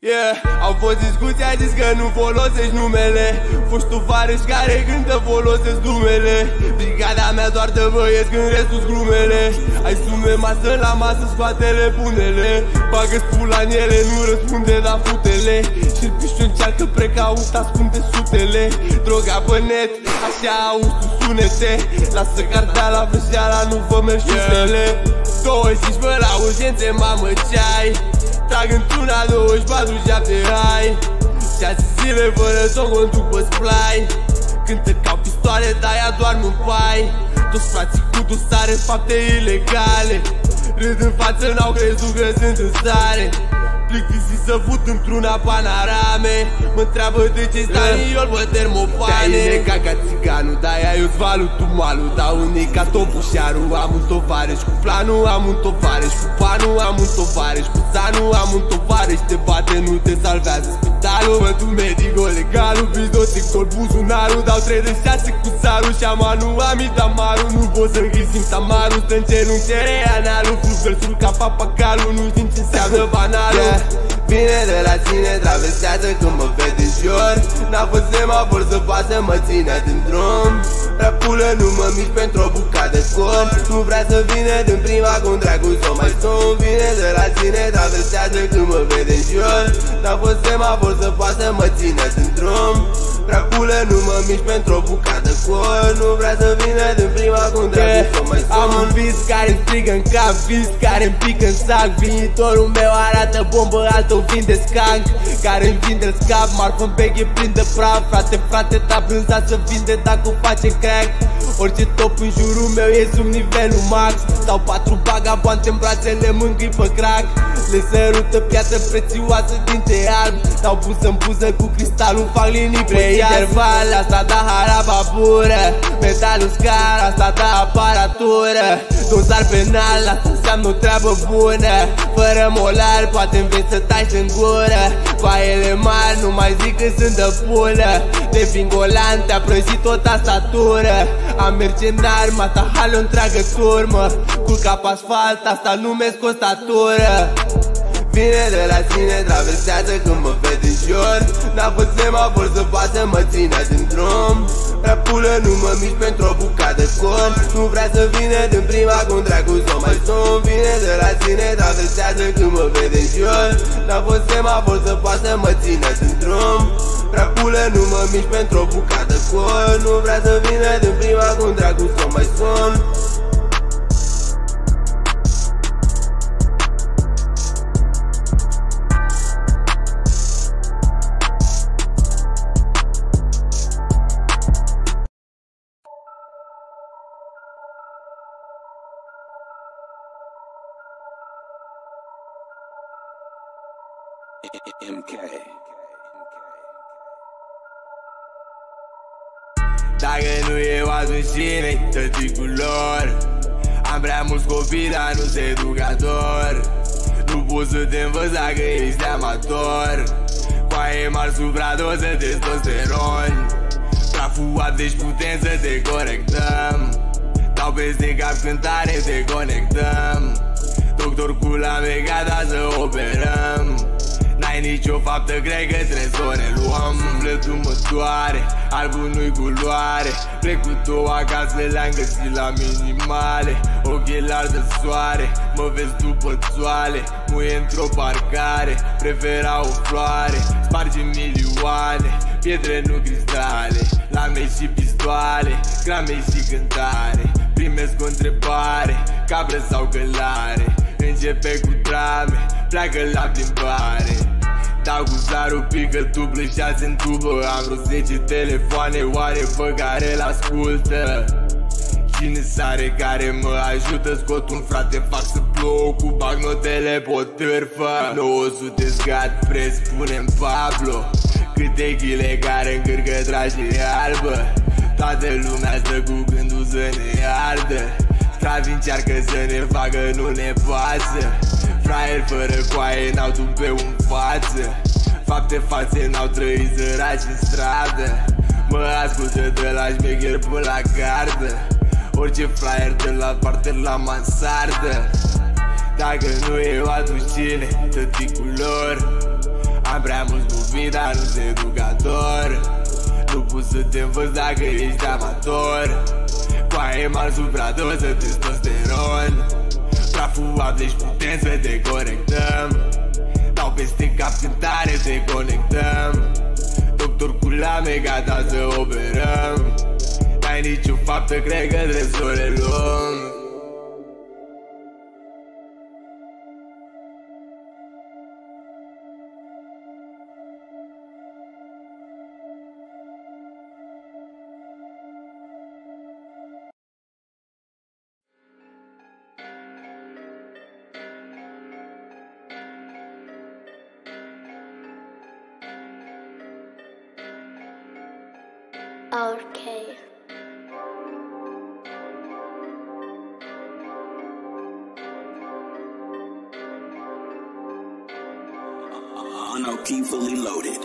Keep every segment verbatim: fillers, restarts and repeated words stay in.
Yeah, au fost discuții, ai zis că nu folosești numele. Foști tovarăși care cântă folosesc numele. Brigada mea doar dă băieți când restul glumele. Ai sume masă la masă, scoate-le, pune-le. Bagă-ți pula în ele, nu răspunde la futele. Și-l pișu încearcă precaut, ascunde sutele. Droga pe net, așa auzi tu sunete. Lasă cartea la vrăjeala, nu vă mergi șusele. douăzeci și cinci bă la urgențe, mamă ce-ai? Trag într-una douăzeci și patru șapte hai. Șase zile fără somn, conduc pe splai. Cântă ca pistoale, dar ea doarme în pai. Toți frații cu dosare, fapte ilegale. Râd în față, n-au crezut că sunt în stare. Plictisit să fut într-una panorame. Mă întreabă de ce-i staniol, bă, termofane. Te-ai ca ca țiganul, de-aia eu-ți valu, tu malu. Dau unii ca topușarul. Am un tovarăș cu planul, am un tovarăș cu panul. Am un tovarăș cu țanul, am un tovarăș. Te bate, nu te salvează spitalul. Mă, tu medico legalul, bizotic tot buzunarul. Dau trei de șase cu țarul și amanul. Am itamarul, nu pot să înghisi tamarul. Stă în cerul, cere analul. Fulgări ca papacalul, nu știm ce înseamnă banalul. Vine de la cine, traversează când mă vede jur. N-a fost semafor să poată mă ține din drum. Rapulă, nu mă mici pentru o bucată de corn. Nu vrea să vină din prima cum dragul s-o mai sun. Vine de la cine, traversează când mă vede jur. N-a fost semafor să poată mă ține din drum. Rapulă, nu mă mici pentru o bucată de corn. Nu vrea să vină din prima cum dragul s-o mai sun. Am un vis care-mi strigă în cap, vis care-mi pică în sac. Viitorul meu arată bombă, altul vinde scank, care-mi vinde scap. Marfă-n beche plin de praf. Frate, frate, ta brânza să vinde dacă o face crack. Orice top în jurul meu e sub nivelul max. Sau patru bagaboante în brațe, le mângâi pe crack. Le sărută piatră prețioasă din te alb. Dau buză în buză cu cristalul, fac linii pe interval. Asta da haraba bură, metalul scar, asta da aparatură. Dosar penal, asta înseamnă o treabă bună. Fără molar, poate înveți să tai în gură. Coaiele mari, nu mai zic că sunt de pulă. De vingolan, te-a prăjit o tastatură. Am mercenar, mata halo întreagă turmă. Culca pe asfalt, asta numesc o statură. Vine de la cine, traversează când mă vede jur. N-a fost semafor să poată mă ține din drum. Rapulă, nu mă mici pentru o bucată de corn. Nu vrea să vină din prima cum dragul s-o mai sun. Vine de la cine, traversează când mă vede jur. N-a fost semafor să poată mă ține din drum. Rapulă, nu mă mici pentru o bucată de corn. Nu vrea să vină din prima cum dragul s-o mai sun. M K. Dacă nu eu, atunci cine-i tăticul lor? Am prea mulți copii, dar nu se educator. Nu poți să te învăț dacă ești amator. Coaie mari supradoză, testosteron. Praful ard, deci putem să te corectăm. Dau peste cap cântare, te conectăm. Doctor cu la mega, da să operăm. N-ai nicio faptă, cred că trebuie să o reluăm. Sufletul mă doare, albul nu-i culoare. Plec cu două acasă, le-am găsit la minimale. Ochelari de soare, mă vezi după țoale. Muie într-o parcare, prefera o floare. Spargem milioane, pietre nu cristale. Lame și pistoale, grame și cântare. Primesc o întrebare, capră sau călare. Începe cu drame, pleacă la plimbare. Dau cu zarul, pică dublă, șase în tubă. Am vreo zece telefoane, oare pe care l-ascultă? Cine sare care mă ajută? Scot un frate, fac să plouă cu bagnotele pe o târfă. nouă sute scat, preț, spune-mi Pablo. Câte chile care încărcă trașe albă. Toată lumea stă cu gândul să ne ardă. Sclavi încearcă să ne facă, nu ne pasă. Fraieri fără coaie, n-au tupeu în față. Fapte fațe, n-au trăit săraci în stradă. Mă ascultă de la șmecher până la gardă. Orice flyer de la parter la mansardă. Dacă nu eu, atunci cine? Tăticul lor. Am prea mulți copii, dar nu-s educator. Nu poți să te învăț dacă ești amator. Coaie mari supradoză, testosteron. Praful ap, deci putem să te corectăm. Dau peste cap cântare, te conectăm. Doctor cu lame, gata să operăm. N-ai nicio faptă, cred că trebuie să o reluăm. Okay. On key fully loaded.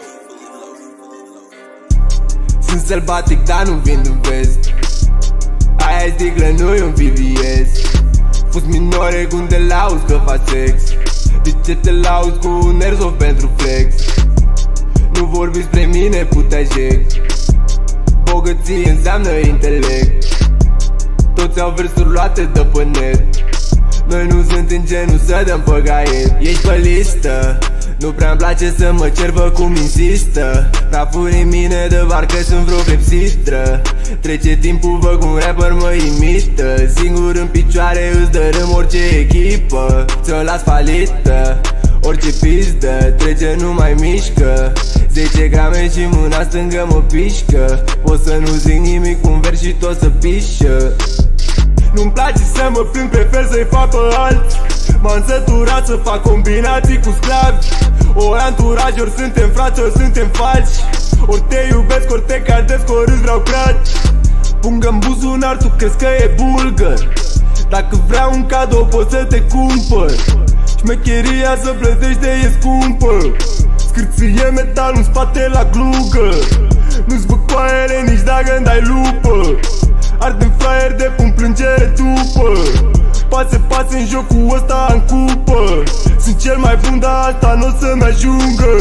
Sunt sălbatic, dar nu vin în vest. Aia-i sticlă, nu-i un V V S. Fost minore cum te lauzi că faci sex. De ce te lauzi cu un airsoft pentru flex? Nu vorbi spre mine, putajec. Bogăție înseamnă intelect. Toți au versuri luate de pe net. Noi nu suntem genul să dăm pe gaiet. Ești pe listă, nu prea-mi place să mă cervă cum insistă. Rapuri în mine de parcă sunt vreo clepsistră. Trece timpul, văd cum rapper mă imită. Singur în picioare îți dărâm orice echipă. Ți-o las falită, orice pizdă. Trece, nu mai mișcă. Zece grame și mâna stângă mă pișcă. Pot să nu zic nimic, un vers și tot să pișă. Nu-mi place să mă plâng, prefer să-i fac pe alți. M-am săturat să fac combinații cu sclavi. Ori anturaj, ori suntem frați, ori suntem falși. Ori te iubesc, ori te caldesc, ori îți vreau craci. Pungă-n buzunar, tu crezi că e bulgăr. Dacă vreau un cadou pot să te cumpăr. Șmecheria să plătește e scumpă. Scârție metal în spate la glugă. Nu-ți văd coaiele nici dacă-mi dai lupă. Ardem fraier de pun plângere după. Pase, pase în jocul ăsta în cupă. Sunt cel mai bun, dar asta n-o să-mi ajungă.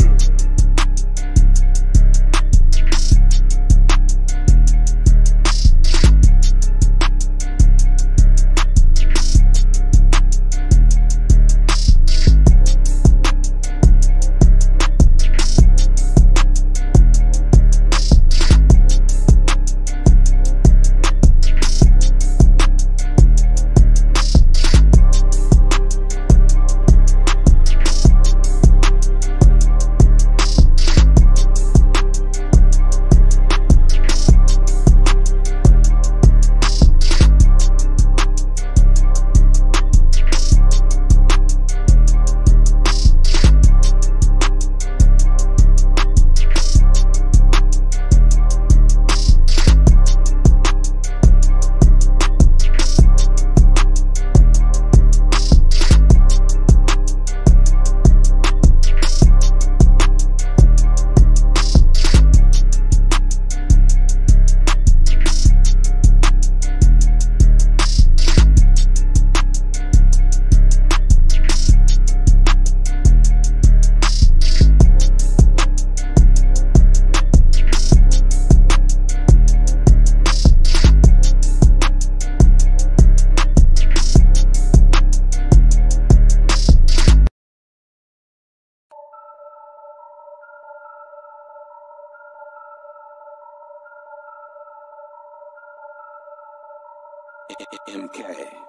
M K.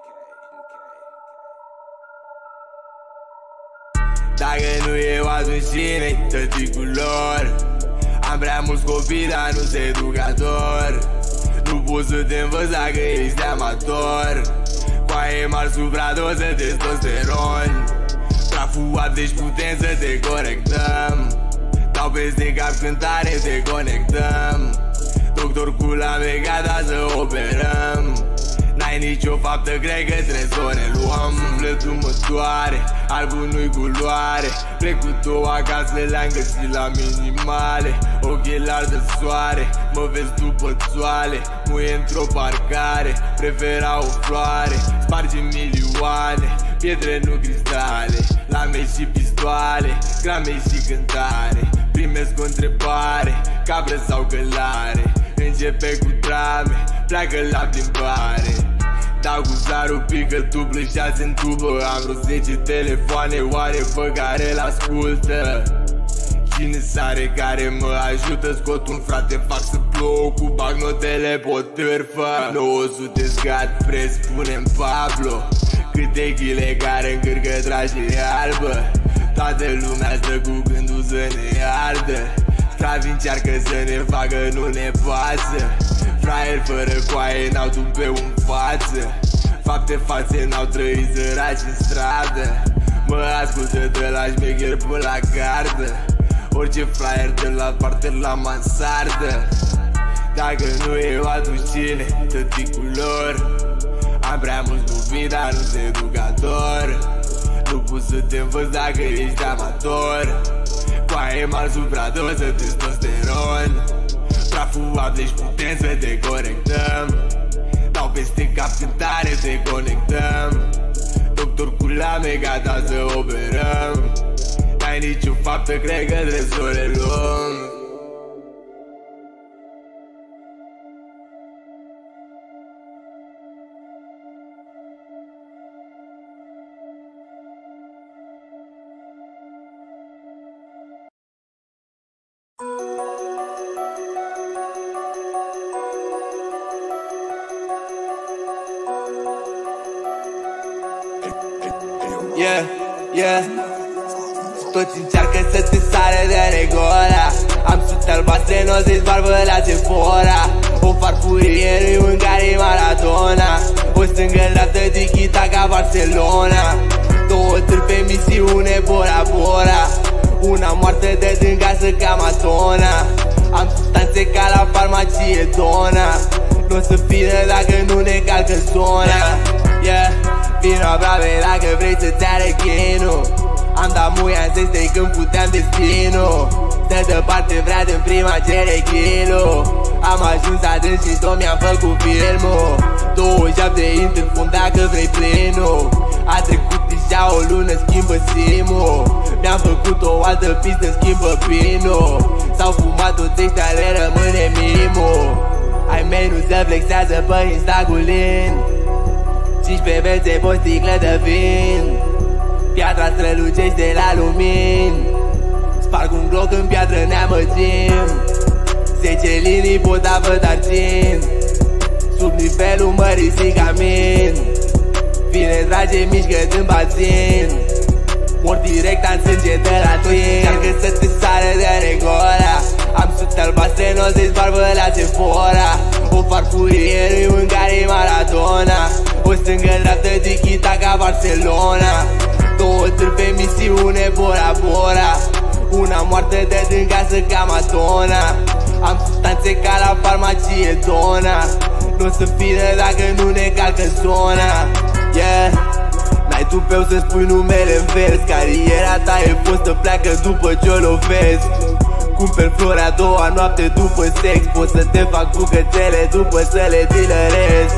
Dacă nu eu atunci cine-i tăticul lor? Am prea mulți copii, dar nu sunt educator. Nu poți să te învăț dacă ești amator. Coaie mari supradoză, testosteron. Praful ap, deci putem să te corectăm. Dau peste cap cântare, te conectăm. Doctor cu lame, gata să operăm. N-ai nicio faptă, cred că trebuie să o reluăm. Sufletul mă doare, albul nu-i culoare. Plec cu două acasă, le-am găsit la minimale. Ochelari de soare, mă vezi după țoale. Muie într-o parcare, prefera o floare. Spargem milioane, pietre nu cristale. Lame și pistoale, grame și cântare. Primesc o întrebare, cabră sau călare. Începe cu drame, pleacă la plimbare. Dau cu zarul, pică dublă, șase în tubă. Am vreo zece telefoane, oare pe care l-ascultă? Cine sare care mă ajută? Scot un frate, fac să plouă cu bagnotele pe o târfă. nouă sute scat, preț, punem Pablo. Câte ghile care încărcă tragere albă. Toată lumea stă cu gândul să ne ardă. Sclavi încearcă să ne facă, nu ne pasă. Fraieri fără coaie n-au tupeu în față. Fapte fațe n-au trăit săraci în stradă. Mă ascultă de la șmecher până la gardă. Orice flyer de la parte la mansardă. Dacă nu e atunci cine? Tăticul lor. Am prea mulți copii, dar nu sunt educator. Nu poți să te învăț dacă ești amator. Coaie mari supradoză, testosteron. Praful apleci, putem să te corectăm. Dau peste cap cântare, te conectăm. Doctor cu lame, gata să operăm. N-ai nicio faptă, cred că trebuie să o reluăm. Yeah, yeah. Toți încearcă să te sare de negola. Am sute albastre, n-o să-i zbarbă la Sephora. O farfurie lui Ungari Maradona. O stângă dreaptă dichita ca Barcelona. Două târpi pe misiune Bora Bora. Una moartă de din casă ca Madonna. Am substanțe ca la farmacie Dona. N-o să fină dacă nu ne calcă zona. Yeah, vino aproape dacă vrei să-ți arăt chinul. Am dat muia în sextei când puteam destinul. De departe vrea din prima cere kilo. Am ajuns adânc și tot mi-am făcut filmul. douăzeci și șapte int în fund dacă vrei plinul. A trecut deja o lună, schimbă simul. Mi-am făcut o altă pistă, schimbă pinul. S-au fumat toți ăștia, le rămâne mimul. Ai mei nu se flexează pe Instagulin. cincisprezece bețe pe o sticlă de vin. Piatra strălucește la lumini. Sparg un gloc în piatră, ne amăgim. Zece linii pot avă, dar țin. Sub nivelul mării zic amin. Vine trage, mișcă din bațin. Mor direct, am sânge de la twin. Încearcă să te sară de negola. Am sute albastre, n-o să-i zbarbă la Sephora. O farfurie lui Ungari Maradona. O stângă dreaptă dichita ca Barcelona. Două târpi pe misiune Bora Bora. Una moartă de din casă ca Madonna. Am substanțe ca la farmacie Dona. N-o să fină dacă nu ne calcă zona. Yeah. N-ai tupeu să spui numele în vers. Cariera ta e fostă, pleacă după ce-o lovesc. Cumperi flori a doua noapte după sex. Pot să te fac bucățele după să le dileresc.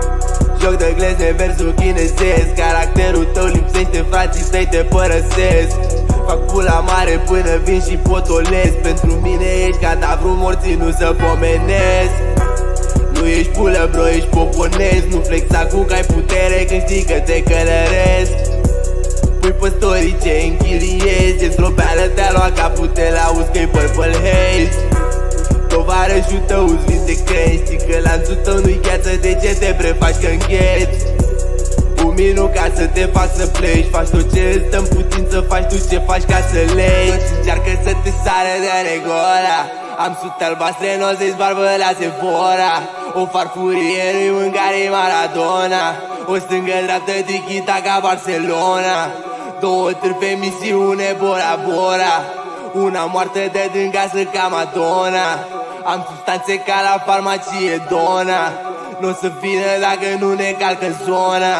Joc de glezne, versul chinezesc. Caracterul tău lipsește, frații tăi te părăsesc. Fac pula mare până vin și potolesc. Pentru mine ești cadavru morții, nu să pomenesc. Nu ești pulă, bro, ești poponesc. Nu flexa cu că ai putere când știi că te călăresc. Pui pe story ce închiriezi. E stropeală, te-a luat capul, te l-auzi că-i Purple Haze. Tovarășul tău îți vinde crezi. Știi că lanțul tău nu-i gheață, de ce te prefaci că îngheți? Un minut ca să te fac să pleci. Faci tot ce îți dă în putință, faci tu ce faci ca să legi. Toți încearcă să te sară de negola. Am sute albastre, n-o să-i zbarbă la Sephora. O farfurie lui Ungari Maradona. O stângă dreaptă dichita ca Barcelona. Două târpi pe misiune Bora Bora. Una moartă de din casă ca Madonna. Am substanțe ca la farmacie Dona. N-o să vină dacă nu ne calcă zona.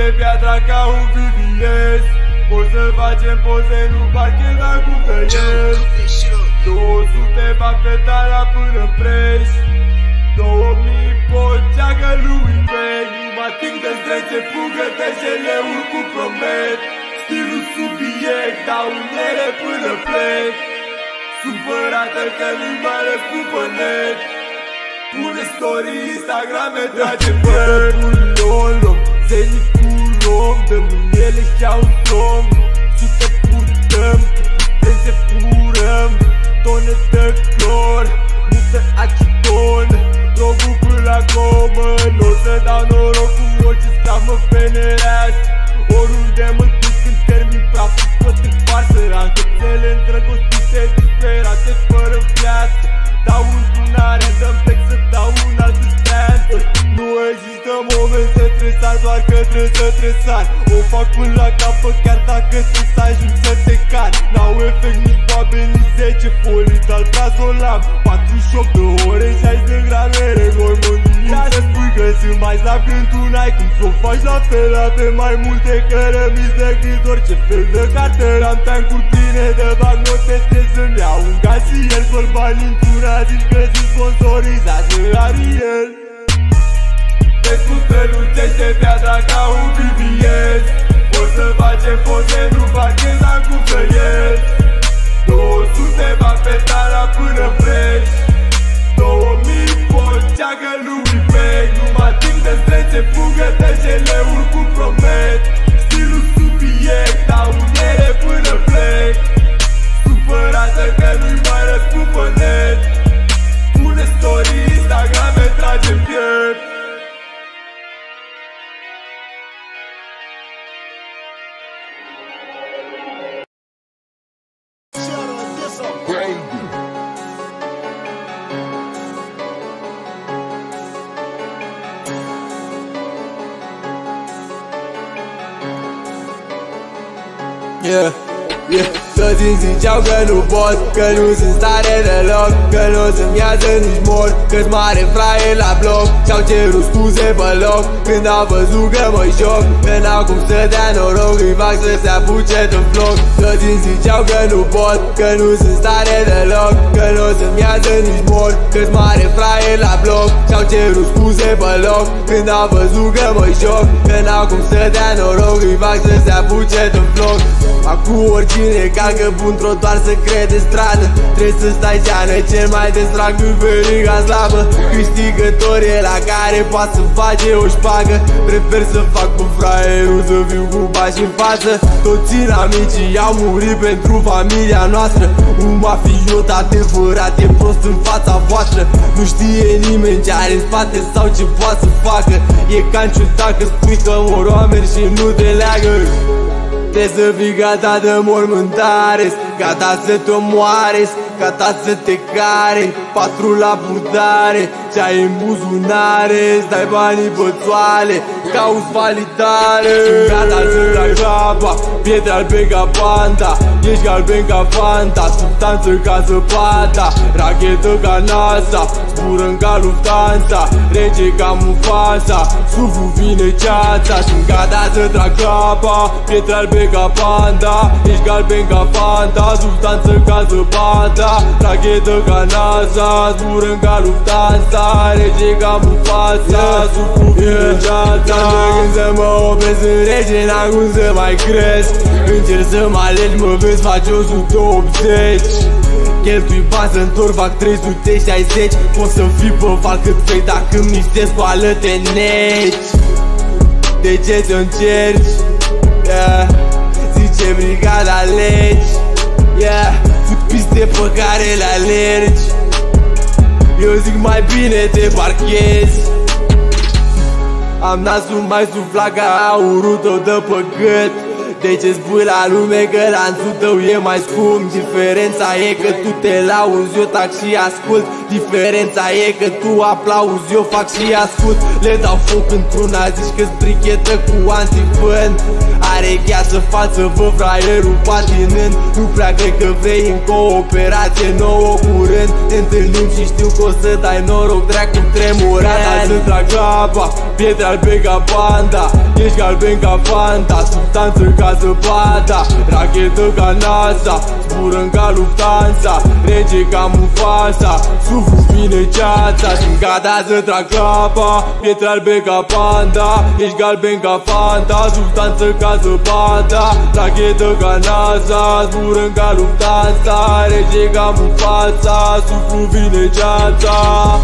de piatra ca un V V S. Poți să facem poze, nu parchez acum tăiesc. două sute fapte tala până preș. două mii pot ceagă lui Beck. Nu mă ating de strece, fugă-te și le urc cu promet. Stilul subiect, dau unele până plec. Supărată că nu-i mai răspund pe net. Pune story, Instagrame, trage Beck. Un luăm, zenic cu luăm, dăm în ele și-au somn. Sute purtăm, putem se furăm. Tone de clor, multă acidon. Drogul până la comă, n-o să dau noroc cu orice stav mă venerează. Oriunde mă duc când termin praful, tot în farsă. Am cățele îndrăgostite, disperate, fără viață. Dau într-unare, dăm text să dau un alt stand. Nu există momente stresat, doar că trebuie să tresar. O fac până la capă, chiar dacă trebuie să ajung să te car. N-au efect nici babe, nici zece folii de alprazolam. patruzeci și opt de ore, șaizeci de grame, record mondial. Să spui că sunt mai slab când tu n-ai cum s-o faci la fel. Avem mai multe cărămizi decât orice fel de cartel. Am tancuri pline de bagnote, trebuie să-mi iau un casier. Scol bani într-una, zici că sunt sponsorizați Ariel. Vezi cum strălucește piatra ca un V V S. Poți să facem poze, nu parchez acum tăiesc. două sute va pe tara până preș. două mii pot ceagă lui Beck. Nu mă ating de strece, fugă-te și le urc cu promet. Stilul subiect, dau unele până plec. Supărată că nu-i mai răspund pe net. Pune story, Instagrame, trage piept. Yeah, yeah. Toți îmi ziceau că nu pot, că nu sunt stare deloc, că nu să-mi iasă nici mor, că-s mare fraier la bloc. Și-au cerut scuze pe loc când au văzut că mă joc, că n-au cum să dea noroc, îi fac să se apuce de vlog. Toți îmi ziceau că nu pot, că nu sunt stare deloc, că nu să-mi iasă nici mor, că-s mare fraier la bloc. Și-au cerut scuze pe loc când au văzut că mă joc, că n-au cum să dea noroc, îi fac să se apuce de vlog. Acum oricine calcă bun trotuar să crede stradă. Trebuie să stai seană, cel mai de strag în veriga slabă. Câștigător e la care poate să face o șpagă. Prefer să fac pe fraierul, să fiu cu bași în față. Toți amicii au murit pentru familia noastră. Un mafiot adevărat e prost în fața voastră. Nu știe nimeni ce are în spate sau ce poate să facă. E ca în ciudat că spui că mor oameni și nu te leagă. Trebuie să fii gata de mormântare, gata să te omoare, gata să te care. Patru la purtare, ce-ai în buzunare, stai banii pe toale, cauți validare. Gata să trag apa, pietre albe ca panda. Ești galben ca Fanta, substanță ca zăpada. Rachetă ca NASA, zbură-n ca Lufthansa. Rege ca Mufasa, suflu vine ceața. Sunt gata să trag apa, pietre albe ca panda. Ești galben ca Fanta, substanță ca zăpada. Rachetă ca NASA, zbură-n ca Lufthansa. Rege ca Mufasa, suflu vine ceața. Când să mă opresc în rege, n-am cum să mai cresc. Încerc să mă alegi, mă vezi, faci o sută optzeci. Cheltui bani să întorc, fac trei sute șaizeci. Poți să fii pe val cât vrei, dacă mi se spală-te neci. De ce te încerci? Yeah. Zice brigada legi. Yeah. Fut piste pe care le alergi. Eu zic mai bine te parchezi. Am nasul mai suflat ca aurul tău de pe gât. De ce spui la lume că lanțul tău e mai scump? Diferența e că tu te lauzi, eu tac și ascult. Diferența e că tu aplauzi, eu fac și ascult. Le dau foc într-una, zici că-s brichetă cu antifân. Are gheață față, vă fraierul patinând. Nu prea cred că vrei în cooperație nouă curând. Ne întâlnim și știu că o să dai noroc, dracu tremurat. Azi îmi trag apa, pietre albe ca banda. Ești galben ca Fanta, substanță ca zăpada. Rachetă ca NASA, zburăm ca Lufthansa. Rege ca Mufasa, suflu vine ceața. Sunt gata să trag apa, pietre albe ca panda. Ești galben ca Fanta, substanță ca zăpada. Rachetă ca NASA, zburăm ca Lufthansa. Rege ca Mufasa, suflu vine ceața.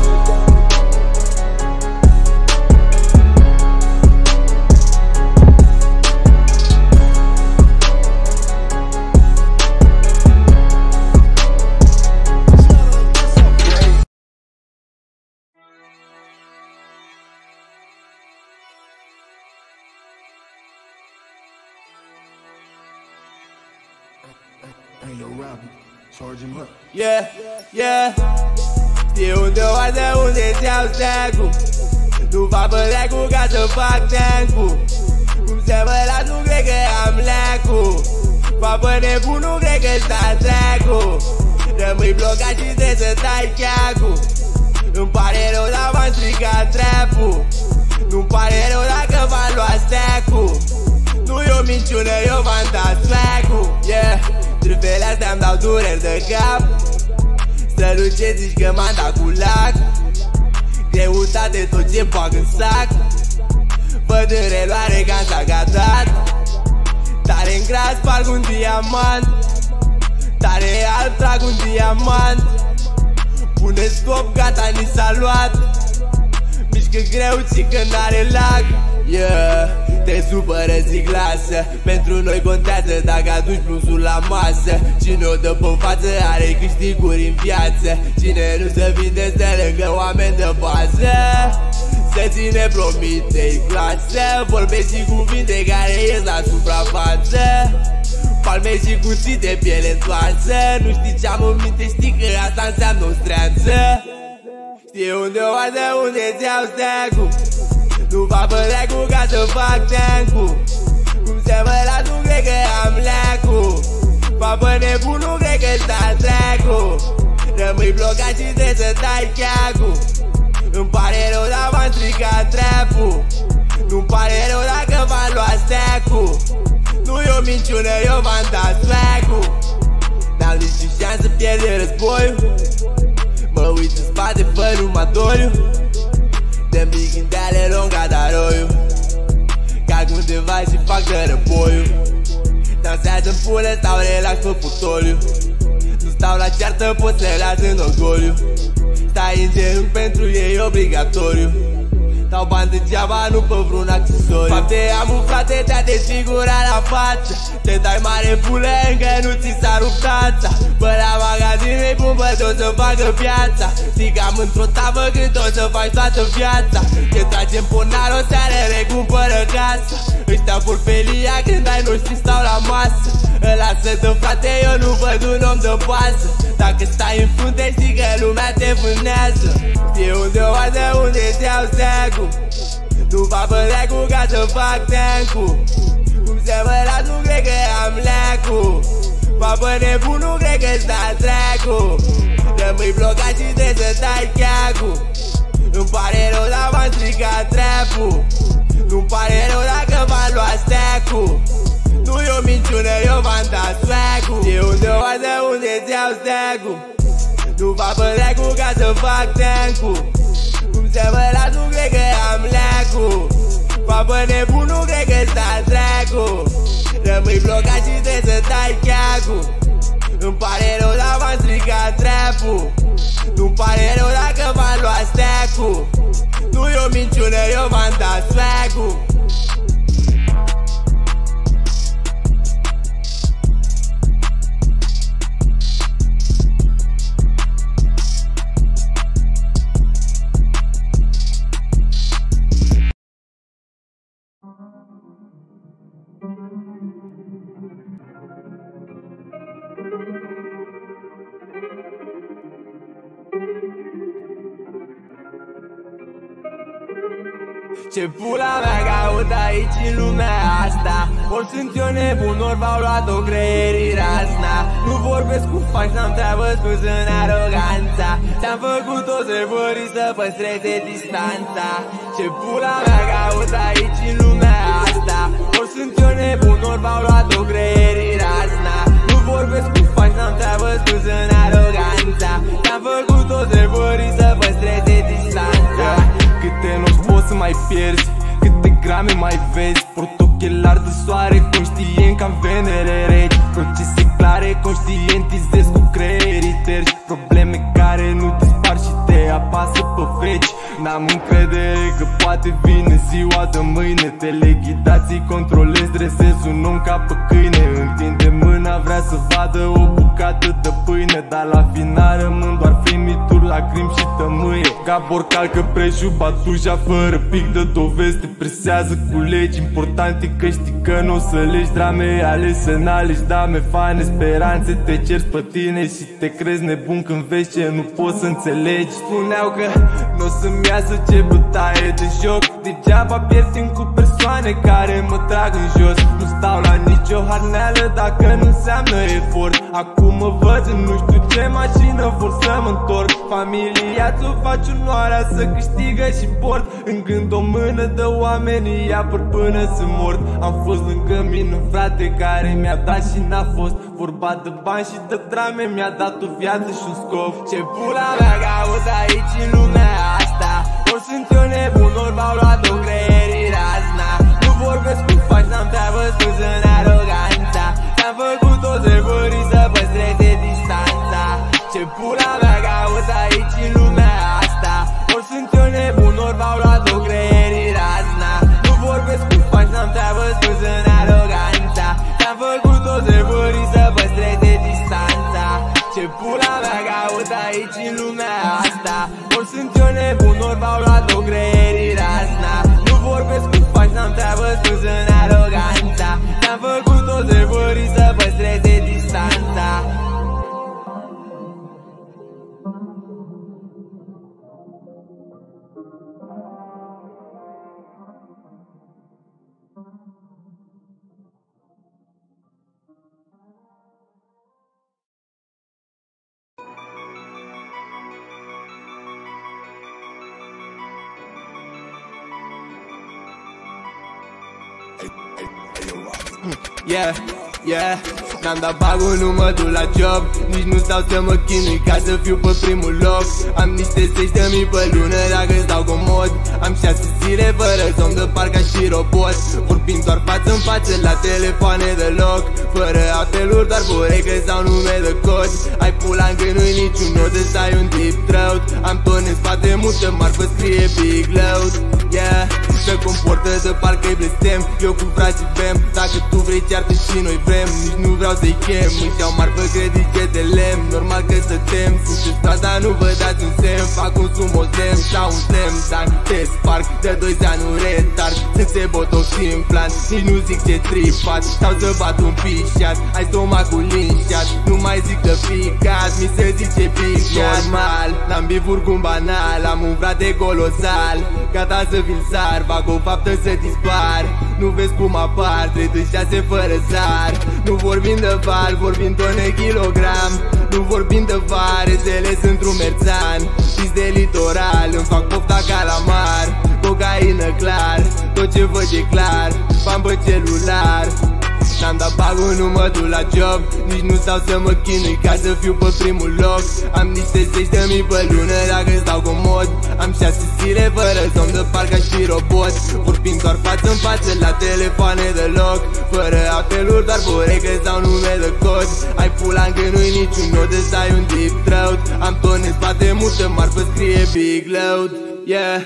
Ain't no rapper, charge him up. Yeah, yeah. Știi unde o de unde ți-au stack-ul. Nu fac băleacul ca să fac tank-ul. Cum se mă las, nu cred că am lac-ul. Fac bă nebun, nu cred că sta track-ul. Rămâi blocat și trebuie să dai cheacul. Îmi pare rău, dar v-am stricat trap-ul. Nu-mi pare rău dacă v-am luat stack-ul. Nu e o minciună, eu v-am dat slack-ul. Yeah. Trufele astea îmi dau dureri de cap. Străluce zici că m-am dat cu lac. Greutate tot ce bag în sac. Văd în reluare că am sagatat. Tare în gras sparg un diamant. Tare alb trag un diamant. Pune stop, gata, ni s-a luat. Mișcă greu și când are lag. Yeah, te supără, zic lasă. Pentru noi contează dacă aduci plusul la masă. Cine o dă pe față are câștiguri în viață. Cine nu se vinde de lângă oameni de bază. Se ține, promite-i clasă. Vorbești și cuvinte care ies la suprafață. Palme și cuții de piele întoarsă. Nu știi ce-am în minte, știi că asta înseamnă o streanță. Știi unde o de unde ți-au stack-ul. Nu fac băleacul ca să fac tank-ul. Cum se mă las, nu cred că am lac-ul. Fac bă nebun, nu cred că sta track-ul. Rămâi blocat și trebuie să dai cheacul. Îmi pare rău, dar v-am stricat trap-ul. Nu-mi pare rău dacă v-am luat stack-ul. Nu e o minciună, eu v-am dat slack-ul. N-am nici șansă să pierde războiul. Mă uit în spate fără următoriu. Dăm bighindeale longa daroiu. Cag undeva și fac răboiul. Dansează-n pule, stau relax pe fotoliu. Nu stau la ceartă, pot să las în orgoliu. Stai în genunchi, pentru ei obligatoriu. Dau bani degeaba, nu pe vreun accesoriu. Fapte am un frate, te-a desfigurat la față. Te dai mare pule, încă nu ți s-a rupt tața. Bă, la magazin e bun, bă, o să facă piața. Zic am într-o tavă cât o să faci toată viața. Te tragem ponar o seară, recumpără casa. Ăștia vor felia când ai noștri stau la masă. Lasă-te, frate, eu nu văd un om de pasă. Dacă stai în frunte, știi că lumea te vânează. Știi unde o de unde ți-au stack-ul. Nu fac băleacul ca să fac tank-ul. Cum se mă las, nu cred că am lac-ul. Fac bă nebun, nu cred că sta track-ul. Rămâi blocat și trebuie să dai cheacul. Îmi pare rău, dar v-am stricat trap-ul. Nu-mi pare rău dacă v-am luat stack-ul. Nu e o minciună, eu v-am dat swag-ul. Știi unde o de unde ți-au stack-ul. Nu fac băleacul ca să fac tank-ul. Cum se mă las, nu cred că am lac-ul. Fac bă nebun, nu cred că sta track-ul. Rămâi blocat și trebuie să dai cheacul. Îmi pare rău, dar v-am stricat trap-ul. Nu-mi pare rău dacă v-am luat stack-ul. Nu e o minciună, eu v-am dat swag-ul. Thank you. Ce pula mea caut aici în lumea asta? Ori sunt eu nebun, ori v-au luat-o creierii razna. Nu vorbesc cu faci, n-am treabă spus în aroganța. Ți-am făcut toți servorii să păstreze distanța. Ce pula mea caut aici în lumea asta? Ori sunt eu nebun, ori v-au luat-o creierii razna. Nu vorbesc cu faci, n-am treabă spus în aroganța. Ți-am făcut toți servorii să păstreze distanța. Câte nopți poți să mai pierzi, câte grame mai vezi. Portochelari de soare, conștient ca-n venere reci. Procese clare, conștientizez cu creierii tergi. Probleme care nu dispar și te apasă pe veci. N-am încredere că poate vine ziua de mâine. Teleghidații controlez, dresez un om ca pe câine. Întinde mâna, vrea să vadă o bucată de pâine, dar la final rămân doar frimituri, lacrimi și tămâie. Ca borcal că preșu batuja fără pic de dovezi. Te presează cu legi, important e că știi că n-o să legi. Drame ales să n-alegi, dame fane, speranțe. Te ceri pe tine și te crezi nebun când vezi ce nu poți să înțelegi. Spuneau că n-o să-mi iasă ce bătaie de joc. Degeaba pierd timp cu persoane care mă trag în jos. Nu stau la nicio harneală dacă nu înseamnă efort. Acum mă văd în nu știu ce mașină, vor să mă întorc. Familia ți-o faci onoarea să câștigă și port. În gând o mână de oameni îi apăr până sunt mort. Am fost lângă mine un frate care mi-a dat și n-a fost vorba de bani și de drame, mi-a dat o viață și un scop. Ce pula mea caut aici în lumea asta? Ori sunt eu nebun, ori v-au luat-o creierii razna. Nu vorbesc cu faci, n-am treabă spus în aroganța. Ți-am făcut toți servorii să păstreze distanța. Ce pula mea caut aici în lumea asta? Ori sunt eu nebun, ori v-au luat-o creierii razna. Nu vorbesc cu faci, n-am treabă spus în aroganța. Ți-am făcut toți servorii să păstreze distanța. Ce pula mea caut aici în lumea asta? Ori sunt eu nebun, ori v-au luat-o creierii razna. Nu vorbesc cu faci, n-am treabă spus în aroganța. Ți-am făcut toți servorii să păstreze distanța. Yeah, yeah, n-am dat bagul, nu mă duc la job. Nici nu stau să mă chinui ca să fiu pe primul loc. Am niște zeci de mii pe lună dacă stau comod. Am șase zile fără somn de parcă și robot. Vorbim doar față în față la telefoane de loc. Fără apeluri, doar porecă sau nume de cod. Ai pula încă nu-i niciun not, îți ai un deep throat. Am ton în spate, multă marfă, scrie big load. Yeah, se comportă de parcă-i blestem. Eu cu frații bem, dacă tu vrei ceartă și noi vrem. Nici nu vreau să-i chem, își iau marfă, credice de lemn. Normal că să tem, sunt în strada, nu vă dați un semn. Fac un sumozem sau un stem, dar te sparg, de doi ani nu retard. Sunt se botox în plan, nici nu zic ce tripat. Sau să bat un pișat, ai stomacul linșat. Nu mai zic de picat, mi se zice pișat. Normal, n-am bifuri cu un banal, am un frate colosal. Gata să vi-l sar, fac o faptă să dispar. Nu vezi cum apar, treizeci și șase fără zar. Nu vorbim de val, vorbim tone kilogram. Nu vorbim de vare, înțeles într-un merțan. Știți de litoral, îmi fac pofta calamar. Cocaină clar, tot ce văd e clar. Bani pe celular. N-am dat bagul, nu mă duc la job. Nici nu stau să mă chinui ca să fiu pe primul loc. Am niște zeci de mii pe lună dacă stau comod. Am șase zile fără somn de parcă și robot. Vorbim doar față în față la telefoane de loc. Fără apeluri, doar porecă sau nume de cod. Ai pula încă nu-i niciun not, îți ai un deep throat. Am ton în spate, multă marfă, scrie big load. Yeah.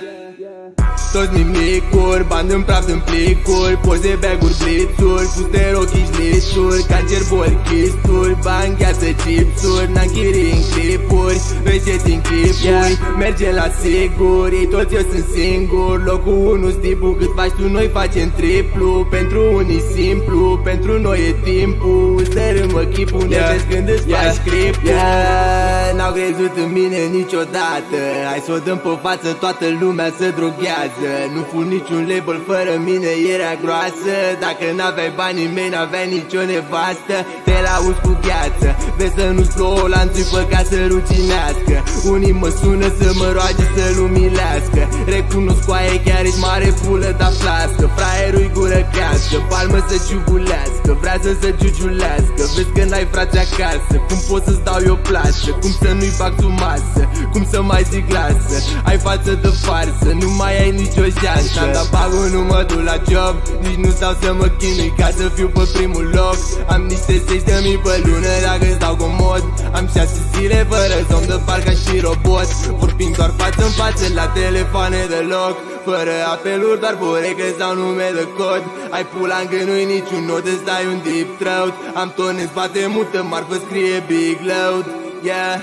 Toți nimicuri, bani în praf în plicuri. Poze, bag-uri, blitzuri, fuste, rochii, șlițuri. Cancer, boli, chisturi, bani, gheață, chipsuri. N-anchirii în clipuri, veșeți în chipuri. Yeah. Merge la sigur, ei toți eu sunt singur. Locul unu tipul, cât faci tu, noi facem triplu. Pentru unii simplu, pentru noi e timpul. Să râmă chipul, yeah. Ne vezi când îți yeah. Faci clipul. Yeah. N-au credit crezut în mine niciodată. Hai să o dăm pe față, toată lumea se droghează. Nu pun niciun label, fără mine era groasă. Dacă n-aveai banii mei, n-aveai nicio nevastă. Te lauzi cu gheață, vezi să nu-ți plouă lanțui pe ca să ruginească. Unii mă sună să mă roage să-l umilească. Recunosc coaie, chiar ești mare pulă, dar flască. Fraierul-i gură cască, palmă să ciugulească. Vrea să se ciuciulească, vezi că n-ai frați acasă. Cum pot să-ți dau eu plasă, cum să nu-i fac sub masă, cum să mai zic lasă. Ai față de farsă, nu mai ai nicio șansă. Am dat bagul, nu mă duc la job, nici nu stau să mă chinui ca să fiu pe primul loc. Am niște zeci de mii pe lună dacă stau comod. Am șase zile fără somn de parcă și robot. Vorbim doar față în față la telefoane de loc, fără apeluri, doar porecă sau nume de cod. Ai pula în gânui niciun nod, îți dai un deep throat. Am ton în spate mută marfă, scrie big load. Yeah.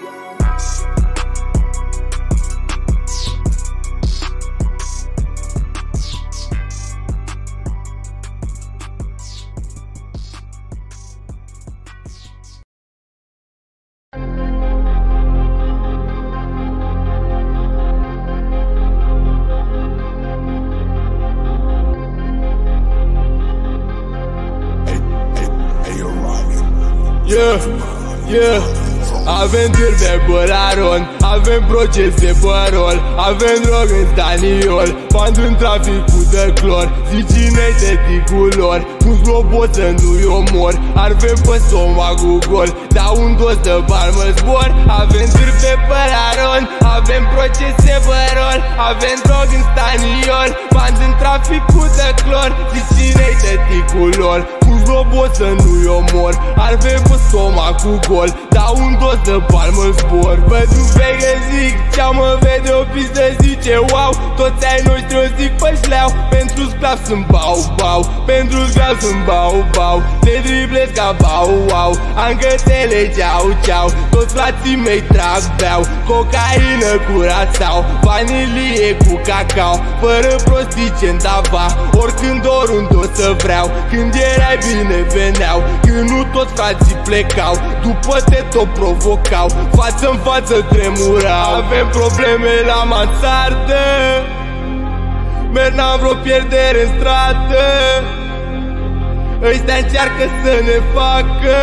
Yeah, yeah. Avem târg de băraron, avem proces de bărol, avem drog în staniol, bani în traficul de clor. Zicinei de ticul lor, cum robot să nu-i omor. Arvem pe stomacul gol, dau un dos de bani mă zbor. Avem târg de băraron, avem proces de bărol, avem drog în staniol, bani în traficul de clor. Zicinei de ticul lor, cum robot să nu-i omor. Arvem pe stomacul gol, dau un dos de bani mă zbor. Pentru vegă zic ceau, mă vede o pistă zice wow. Toți ai noștri o zic pe șleau, pentru sclav sunt bau bau, pentru sclav sunt bau bau. Le driblez ca bau wow, ancătele ceau ceau. Toți frații mei trag beau, cocaină curat sau vanilie cu cacao. Fără prostii ce-n dava, oricând oriunde o să vreau. Când erai bine veneau, când nu toți frații plecau. După te tot provocau, față-n față tremurau. Avem probleme la mansardă, merg n-am vreo pierdere în stradă. Ăștia încearcă să ne facă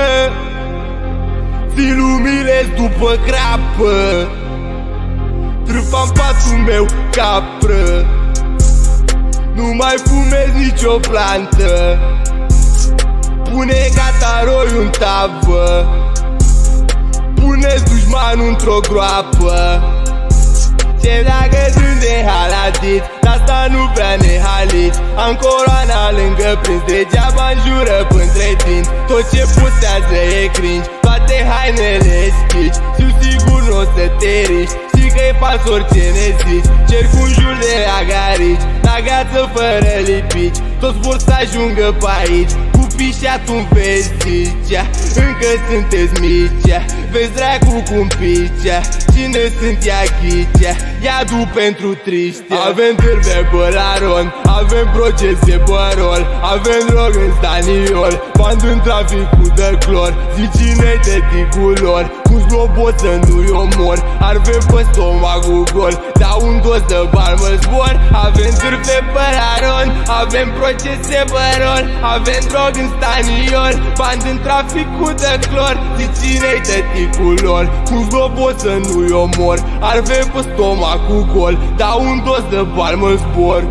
filumile după crapă. Trâfa-n patul meu capră, nu mai fumez nicio plantă. Pune cataroi în tavă, pune-ți dușmanul într-o groapă. Ce dacă sunt de haladit, dar asta nu vrea nehalit. Am coroana lângă prins, degeaba înjură pântre dinți. Tot ce postează e cringe, toate hainele schici. Știu sigur n-o să te riști, știi că e fals orice ne zici. Cerc un jur de agarici, la gață fără lipici. Toți vor să ajungă pe aici, cu pișatul-n vezi zicea. Încă sunteți micea, vezi dracu cum picea. Cine sunt ea ghicea, iadu pentru triște. Avem târg de bălaron, avem proces de bărol, avem drog în staniol, bani în traficul de clor. Zicinei de ticul lor, cum robot să nu-i omor. Arvem pe stomacul gol, dau un dos de bani mă zbor. Avem târg de bălaron, avem proces de bărol, avem drog în staniol, bani în traficul de clor. Zicinei de ticul lor, cum robot să nu-i omor. Arvem pe stomacul gol, dau un dos de bani mă zbor.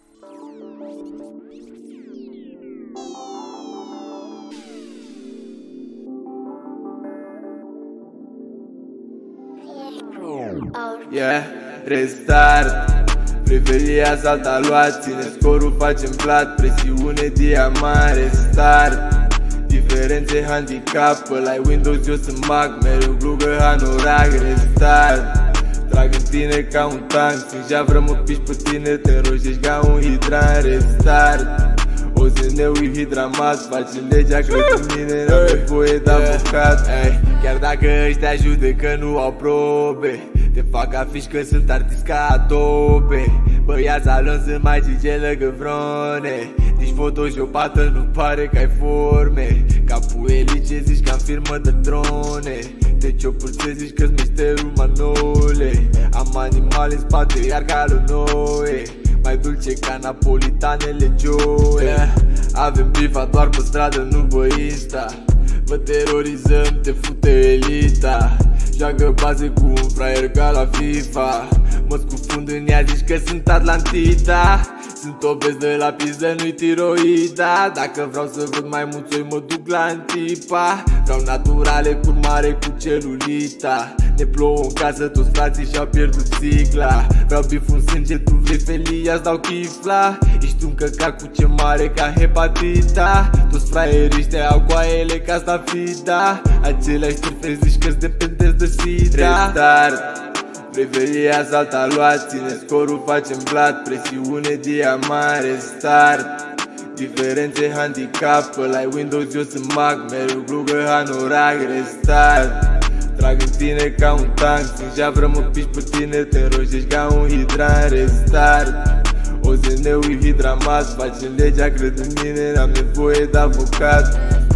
Yeah, restart. Preferia salta luat, ține scorul, facem plat. Presiune, diamant, restart. Diferențe, handicap, ăla-i Windows, eu sunt Mac. Mereu glugă, hanorac, restart. Trag în tine ca un tank, sunt javră, mă piși pe tine, te înroșești ca un hidran, restart. O Z N-ul hidramat, faci legea, cred în mine, n-am nevoie de avocat. Ey, chiar dacă ăștia judecă, nu au probe, te fac afiș că sunt artist ca Adobe. Băiați alon sunt mai gigele că vrone, nici photoshopată nu pare că ai forme. Ca puelice zici că am firmă de drone, de ciopuri ce zici că-s misterul Manole. Am animale în spate iar ca lui Noe, mai dulce ca napolitanele Joe. Yeah. Avem bifa doar pe stradă, nu pe Insta. Vă terorizăm, te fute elita. Joacă baze cu un fraier ca la FIFA. Mă scufund în ea, zici că sunt Atlantida. Sunt obez de la pizdă, nu-i tiroida. Dacă vreau să văd mai mulți, mă duc la Antipa. Vreau naturale cu mare cu celulita. Ne plouă în casă, toți frații și-au pierdut sigla. Vreau bif în sânge, tu vrei felia, îți dau chifla. Ești un căcat cu ce mare ca hepatita. Toți fraierii ăștia au coaiele ca stafida. Aceleași târfe zici că-s dependenți de sida. Restart. Preferia salta luat, ține scorul, facem plat. Presiune, diamant, restart. Diferențe, handicap, ăla-i Windows, eu sunt Mac. Mereu glugă, hanorac, restart. Trag în tine ca un tank, sunt javră, mă piși pe tine, te înroșești ca un hidran, restart. O Z N-ul hidramat, facem legea, cred în mine, n-am nevoie de avocat.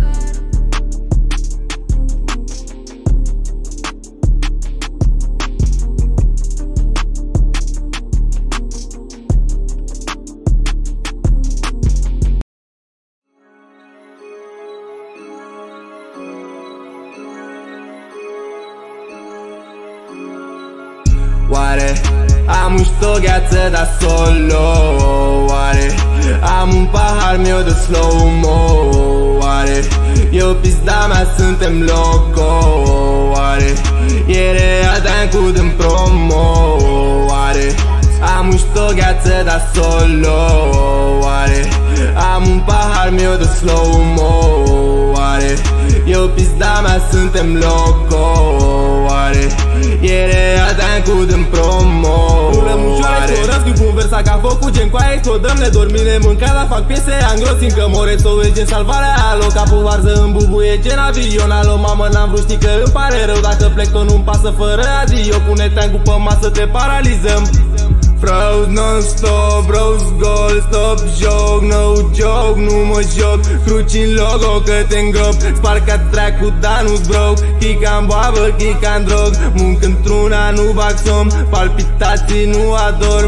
Oare am un ștogheață, dar solo? Oare am un pahar meu de slow-mo? Oare eu pizda mea, suntem loco? Oare e real de-an din promo? Oare am un ștogheață, dar solo? Oare am un pahar meu de slow-mo? Oare eu pizda mea, suntem loco? Oare e real de-an din promo? Urăm ușoare, explorăm, cu un versa ca focul, gen coaie, explodăm, ne dormine, mâncarea, fac piese, angros, încă more, soue, gen salvarea, alo, capul varză în bubuie, gen avion, alo, mamă, n-am vrut, știi că îmi pare rău, dacă plec tot nu-mi pasă fără adio, pune teancul pe masă, te paralizăm. Froze non-stop, rose gold, stop joc, no joke, nu mă joc. Cruci în logo că te îngop, spar ca dracu, dar nu-ți broke. Chica-n boabă, chica-n drog, munc într-una, nu bag somn, palpitații, nu adorm.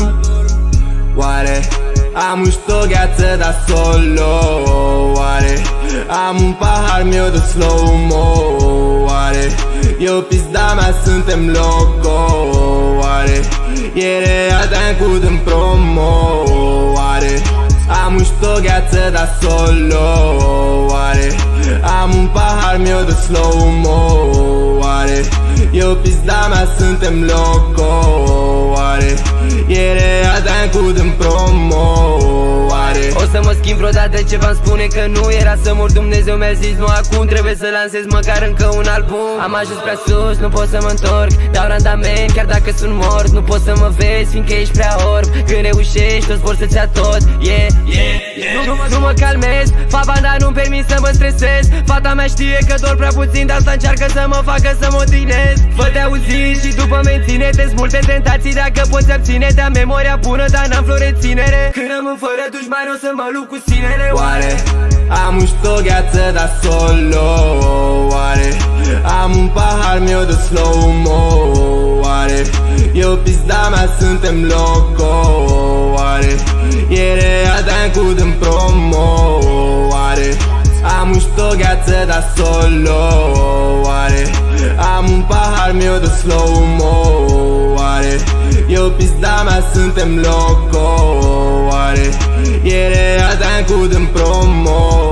Oare am un ștogheață, dar solo? Oare am un pahar meu de slow-mo? Oare eu pizda mea, suntem loco? Oare e real de-an din promo? Oare am un ștogheață, dar solo? Oare am un pahar meu de slow-mo? Oare eu pizda mea, suntem loco? Oare e real de-an din promo? Oare o să mă schimb vreodată, ce v-am spune că nu era să mor, Dumnezeu mi-a zis nu acum, trebuie să lansez măcar încă un album. Am ajuns prea sus, nu pot să mă întorc, dau randament chiar dacă sunt mort. Nu poți să mă vezi, fiindcă ești prea orb, când reușești toți vor să-ți ia tot. Yeah, yeah, yeah. Nu, nu, nu mă calmez, fabana nu-mi permis să mă stresez. Fata mea știe că dor prea puțin, dar asta încearcă să mă facă să mă odihnesc. Fă te auzi și după menține-te, multe tentații dacă poți abține. Te-am memoria bună, dar n-am flori reținere. Când rămân fără dușmani o să mă lupt cu sinele. Oare am un ștogheață, dar solo? Oare am un pahar meu de slow-mo? Oare eu pizda mea, suntem loco? Oare e real de-an din promo? Oare am un ștogheață, dar solo? Oare am un pahar meu de slow-mo? Oare Eu pizda mea suntem loco. Oare e real de-ancud în promo?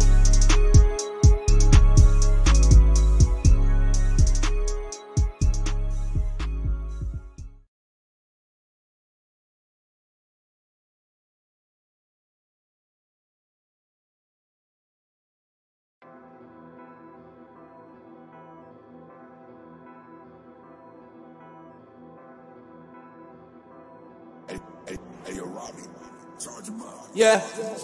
Yeah,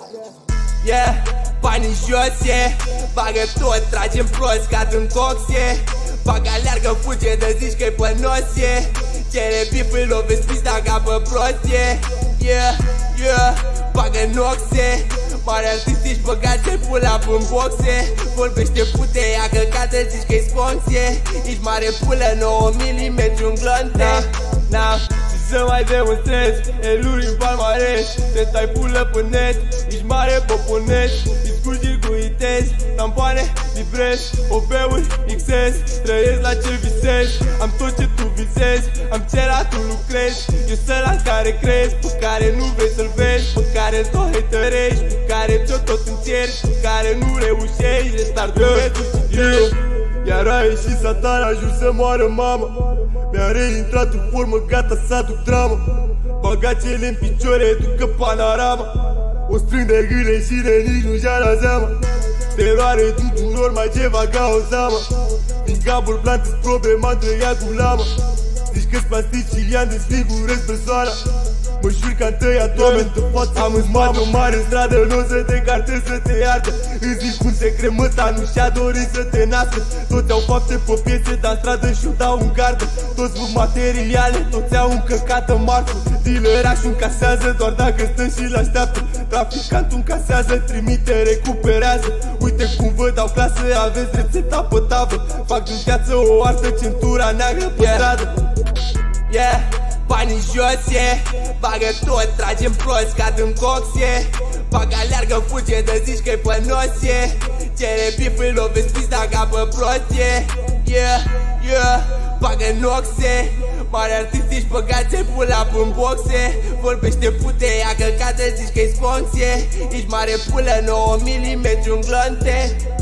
yeah, banii jos, yeah. Bagă tot, tragem prost, cat în cox, yeah. Bagă aleargă, fuge de zici că-i pănos, yeah. Cere bif, îl lovesc pista ca pe prost, yeah. Yeah, yeah, bagă nox, yeah. Mare artist, ești băgat ce pula în boxe. Vorbește puteia căcată, zici că-i sponx, yeah. Ești mare pulă, nouă milimetri un glonte. Na, să mai demonstrez eluri în palmares. Te stai pulă pe net, ești mare poponet. Discuții cu itez, tampoane, librez, O B-uri, X S. Trăiesc la ce visez, am tot ce tu visezi. Am ce la tu lucrezi, eu sunt la care crezi. Pe care nu vrei să-l vezi, pe care tot haterești, pe care ți-o tot încerci, pe care nu reușești. Restart un metru și eu. Iar a ieșit satana, jur să moară mama. Mi-a reintrat în formă, gata să aduc dramă. Bagacele în picioare, ducă panorama. O strâng de gâle și de nici nu și-a la seama. Teroare tuturor, mai ceva ca o zamă. Din capul plant îți problema, trăia cu lamă. Zici că-s plastici și i-am desfigurez persoana. Mă jur că am tăiat oameni de față. Am însmat o mare stradă, nu o să te carte, să te iartă. Îți zic cum se cremăta, nu și-a dorit să te nască. Toți au fapte pe piețe, dar stradă și-o dau în gardă. Toți vând materiale, toți au încăcată marfă. Dealerașul încasează doar dacă stă și-l așteaptă. Traficantul încasează, trimite, recuperează. Uite cum vă dau clasă, aveți rețeta pe tavă. Fac din viață o artă, centura neagră pe stradă. Yeah, banii jos, yeah. Bagă tot, tragem prost, cad în cox, yeah. Bagă aleargă, fuge de zici că-i pănos, yeah. Cere bif, îl lovesc pista ca pe prost, yeah. Yeah, yeah, bagă nox, yeah. Mare artist, ești băgat ce pula în boxe. Vorbește puteia căcată, zici că-i sponx, yeah. Ești mare pulă, nouă milimetri un glonte.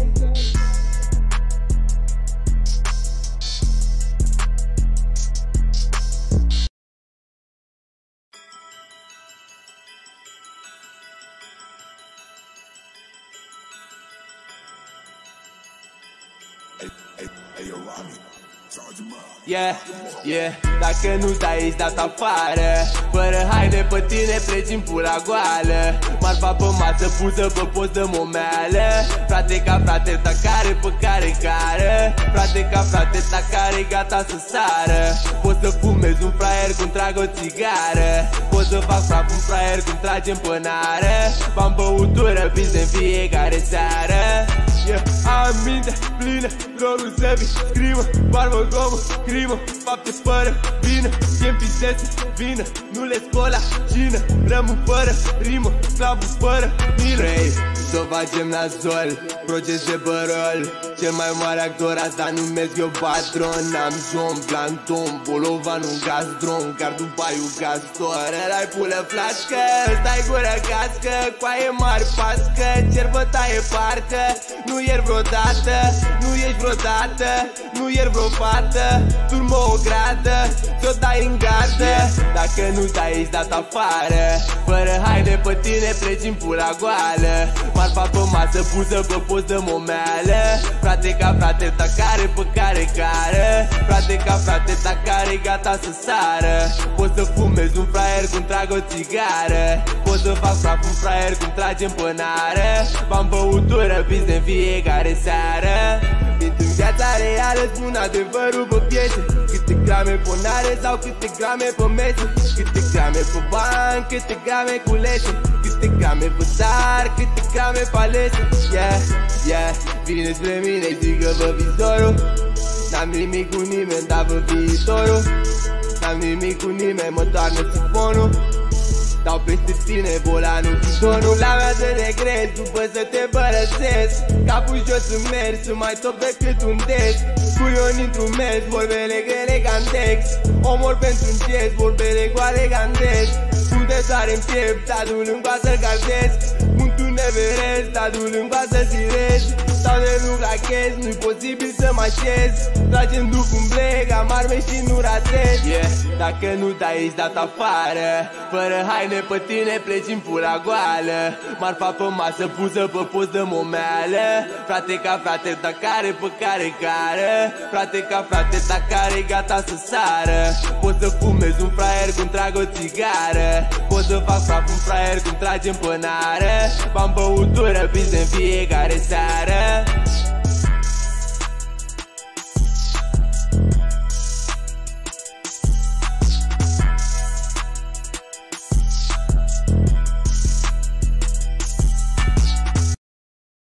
Yeah, yeah, dacă nu stai aici, dat afară. Fără haine pe tine pleci în pula goală. Marfa pe masă, pusă pe post de momeală. Frate ca frate, ta care pe care cară. Frate ca frate, ta care gata să sară. Poți să fumezi un fraier cum trag o țigară. Poți să fac praf un fraier cum tragem pânară. V-am băutură, pizde în fiecare seară. Yeah, am minte plină, drogul zăbi, scrimă, barbă, gomă, crimă, fapte fără vină, ce-mi pisețe, vină, nu le scola, cină, rămân fără rimă, slavul fără milă. Vrei să facem nazol, proces de bărăl, cel mai mare actor, asta numesc eu patron. Am zom, planton, bolovan, un gazdron, cardubaiu, gastor. Ăla-i pulă flașcă, stai gură cască, coaie mari pască, cer bătaie parcă. Nu ieri vreodată, nu ești vreodată, nu ieri vreo fată, turmă o gradă, ți-o dai în gardă. Dacă nu stai aici, dat afară. Fără haine pe tine pleci în pula goală. Marfa pe masă, pusă pe post de momeală. Frate ca frate, ta care pe care cară. Frate ca frate, ta care gata să sară. Poți să fumezi un fraier cum trag o țigară. Poți să fac praf un fraier cum tragem pânară. V-am băutură, pizde în fiecare seară. Dintr-un viața reală spun adevărul pe piețe. Câte grame pe nare sau câte grame pe mese. Câte grame pe bani, câte grame cu lețe. Câte grame pe țar, câte grame pe alese. Yeah, yeah, vine spre mine, zic că vă viitorul. N-am nimic cu nimeni, dar vă viitorul. N-am nimic cu nimeni, mă toarnă sifonul. Dau peste tine volanul, tonul la mea să regres după să te părăsesc. Capul jos în mers, sunt mai top decât un des. Curion într-un mes, vorbele grele ca-n text. Omor pentru-n gest, vorbele goale ca-n text. Cum te doare în piept, statul în coasă caltesc. Muntun Everest, statul în coasă sirez. Stau de lung la chez, nu-i posibil să mă așez. Tragem după un blec, am arme și nu ratez. Yeah, dacă nu dai ești dat afară. Fără haine pe tine pleci în pula goală. Marfa pe masă pusă pe post de momeală. Frate ca frate, dar care pe care cară. Frate ca frate, dar care gata să sară. Pot să fumez un fraier cum trag o țigară. Pot să fac praf un fraier cum tragem pe nară. Bam băutură, pizde în fiecare seară.